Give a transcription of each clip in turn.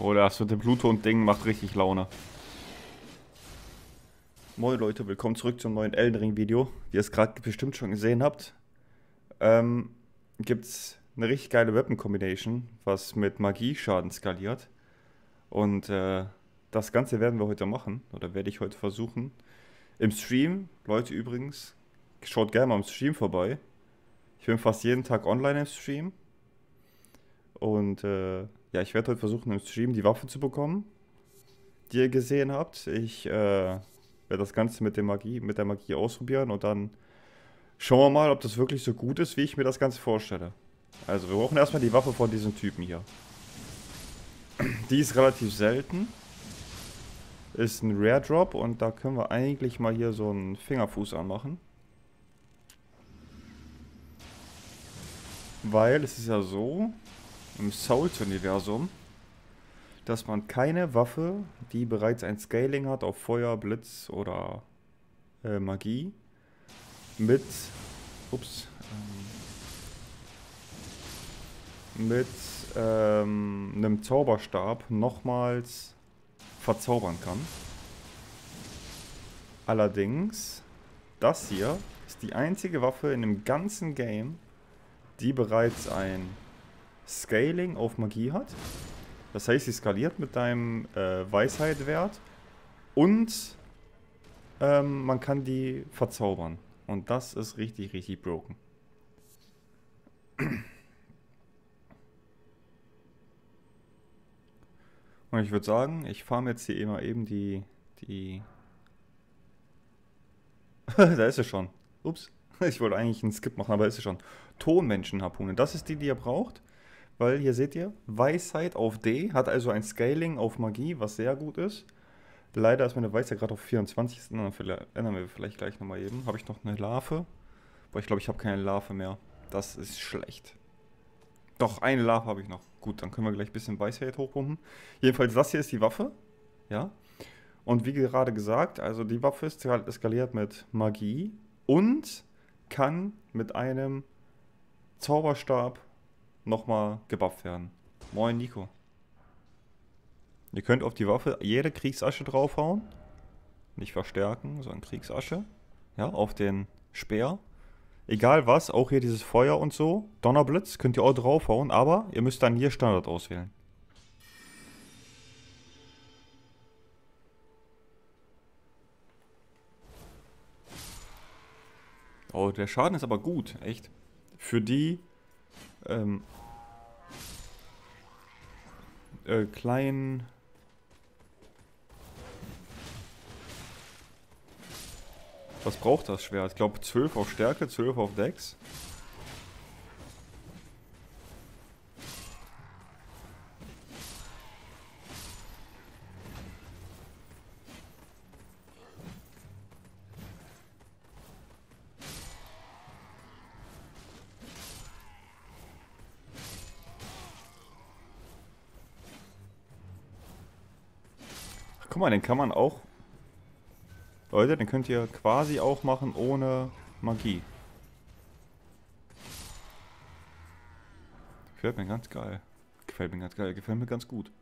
Oder das mit dem Bluetooth-Ding macht richtig Laune. Moin Leute, willkommen zurück zum neuen Elden Ring Video. Wie ihr es gerade bestimmt schon gesehen habt, gibt es eine richtig geile Weapon Combination, was mit Magieschaden skaliert. Und das Ganze werden wir heute machen, oder werde ich heute versuchen. Im Stream, Leute übrigens, schaut gerne mal im Stream vorbei. Ich bin fast jeden Tag online im Stream. Und ja, ich werde heute versuchen im Stream die Waffe zu bekommen, die ihr gesehen habt. Ich werde das Ganze mit der Magie ausprobieren und dann schauen wir mal, ob das wirklich so gut ist, wie ich mir das Ganze vorstelle. Also, wir brauchen erstmal die Waffe von diesem Typen hier. Die ist relativ selten. Ist ein Rare Drop und da können wir eigentlich mal hier so einen Fingerfuß anmachen. Weil es ist ja so, im Souls-Universum, dass man keine Waffe, die bereits ein Scaling hat auf Feuer, Blitz oder Magie, mit, mit einem Zauberstab nochmals verzaubern kann. Allerdings, das hier ist die einzige Waffe in dem ganzen Game, die bereits ein Scaling auf Magie hat. Das heißt, sie skaliert mit deinem Weisheit-Wert und man kann die verzaubern. Und das ist richtig, richtig broken. Und ich würde sagen, ich farm jetzt hier immer eben die... Da ist sie schon. Ups. Ich wollte eigentlich einen Skip machen, aber ist sie schon. Tonmenschenharpune. Das ist die ihr braucht. Weil hier seht ihr, Weisheit auf D, hat also ein Scaling auf Magie, was sehr gut ist. Leider ist meine Weisheit gerade auf 24. Ändern wir vielleicht gleich nochmal eben. Habe ich noch eine Larve? Boah, ich glaube, ich habe keine Larve mehr. Das ist schlecht. Doch, eine Larve habe ich noch. Gut, dann können wir gleich ein bisschen Weisheit hochpumpen. Jedenfalls, das hier ist die Waffe. Ja. Und wie gerade gesagt, also die Waffe ist skaliert mit Magie und kann mit einem Zauberstab nochmal gebufft werden. Moin, Nico. Ihr könnt auf die Waffe jede Kriegsasche draufhauen. Nicht verstärken, sondern Kriegsasche. Ja, auf den Speer. Egal was, auch hier dieses Feuer und so. Donnerblitz könnt ihr auch draufhauen, aber ihr müsst dann hier Standard auswählen. Oh, der Schaden ist aber gut, echt. Für die kleinen... Was braucht das Schwert? Ich glaube 12 auf Stärke, 12 auf Dex. Ach, guck mal, den kann man auch... Leute, den könnt ihr quasi auch machen ohne Magie. Gefällt mir ganz geil. Gefällt mir ganz geil, gefällt mir ganz gut.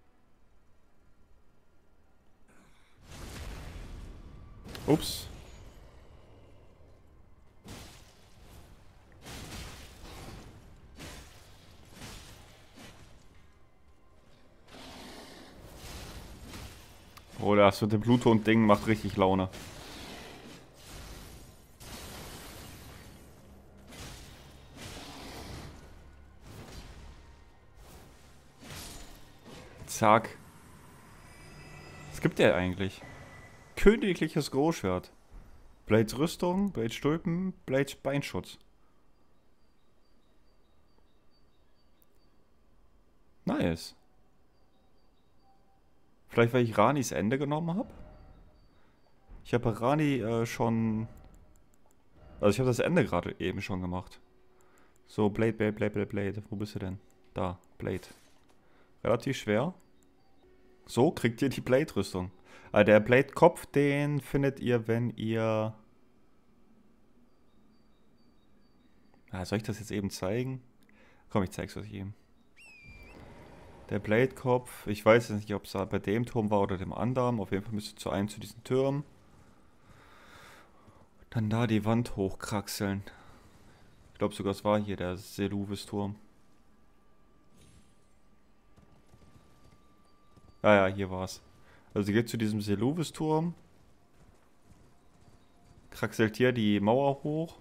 Ups. Oh, das mit dem Bluetooth-Ding macht richtig Laune. Zack. Was gibt der eigentlich? Königliches Großschwert. Blades Rüstung, Blades Stulpen, Blades Beinschutz. Nice. Vielleicht, weil ich Ranis Ende genommen habe? Ich habe Rani schon... Also ich habe das Ende gerade eben schon gemacht. So, Blade, Blade, Blade, Blade, Blade. Wo bist du denn? Da, Blade. Relativ schwer. So kriegt ihr die Blade-Rüstung. Der Blade-Kopf, den findet ihr, wenn ihr... Soll ich das jetzt eben zeigen? Komm, ich zeig's euch eben. Der Blade-Kopf. Ich weiß jetzt nicht, ob es bei dem Turm war oder dem anderen. Auf jeden Fall müsste zu einem zu diesen Türmen. Dann da die Wand hochkraxeln. Ich glaube sogar, es war hier der Seluvis-Turm. Ah ja, hier war's. Also geht zu diesem Seluvis-Turm. Kraxelt hier die Mauer hoch.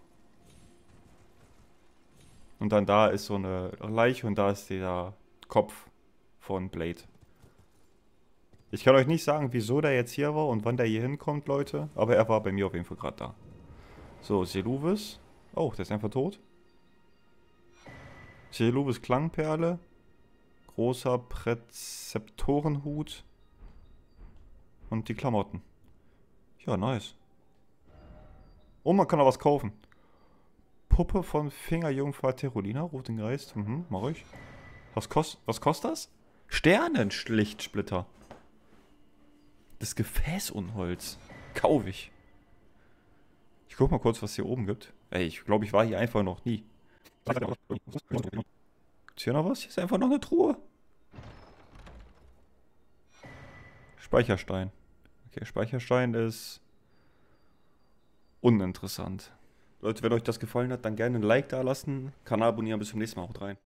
Und dann da ist so eine Leiche und da ist der Kopf von Blade. Ich kann euch nicht sagen, wieso der jetzt hier war und wann der hier hinkommt, Leute. Aber er war bei mir auf jeden Fall gerade da. So, Seluvis. Oh, der ist einfach tot. Seluvis Klangperle. Großer Präzeptorenhut. Und die Klamotten. Ja, nice. Oh, man kann auch was kaufen. Puppe von Fingerjungfrau Terolina, ruft den Geist. Mach ich. Was kostet das? Sternenschlichtsplitter. Das Gefäßunholz. Kauf ich. Ich guck mal kurz, was hier oben gibt. Ey, ich glaube, ich war hier einfach noch nie. Ist hier noch was? Hier ist einfach noch eine Truhe. Speicherstein. Okay, Speicherstein ist uninteressant. Leute, wenn euch das gefallen hat, dann gerne ein Like da lassen. Kanal abonnieren. Bis zum nächsten Mal. Haut rein.